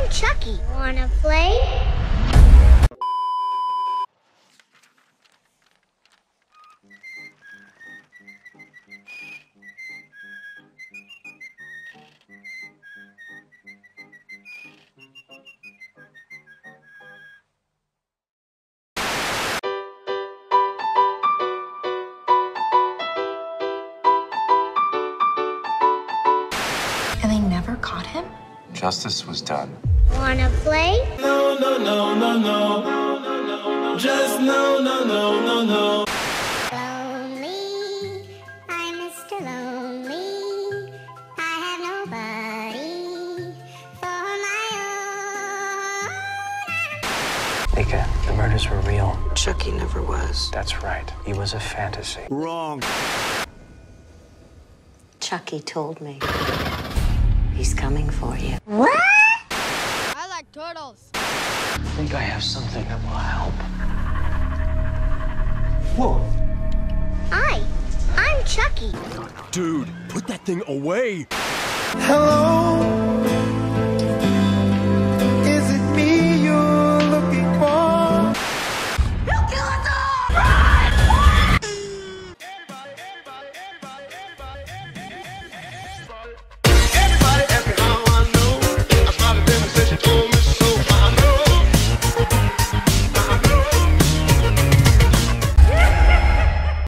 I'm Chucky. Wanna play? And they never caught him? Justice was done. Wanna play? No, no, no, no, no. Just no, no, no, no, no. Lonely, I'm Mr. Lonely. I have nobody for my own. Mika, the murders were real. Chucky never was. That's right. He was a fantasy. Wrong. Chucky told me. He's coming for you. What? I like turtles. I think I have something that will help. Whoa. I'm Chucky. Dude, put that thing away. Hello.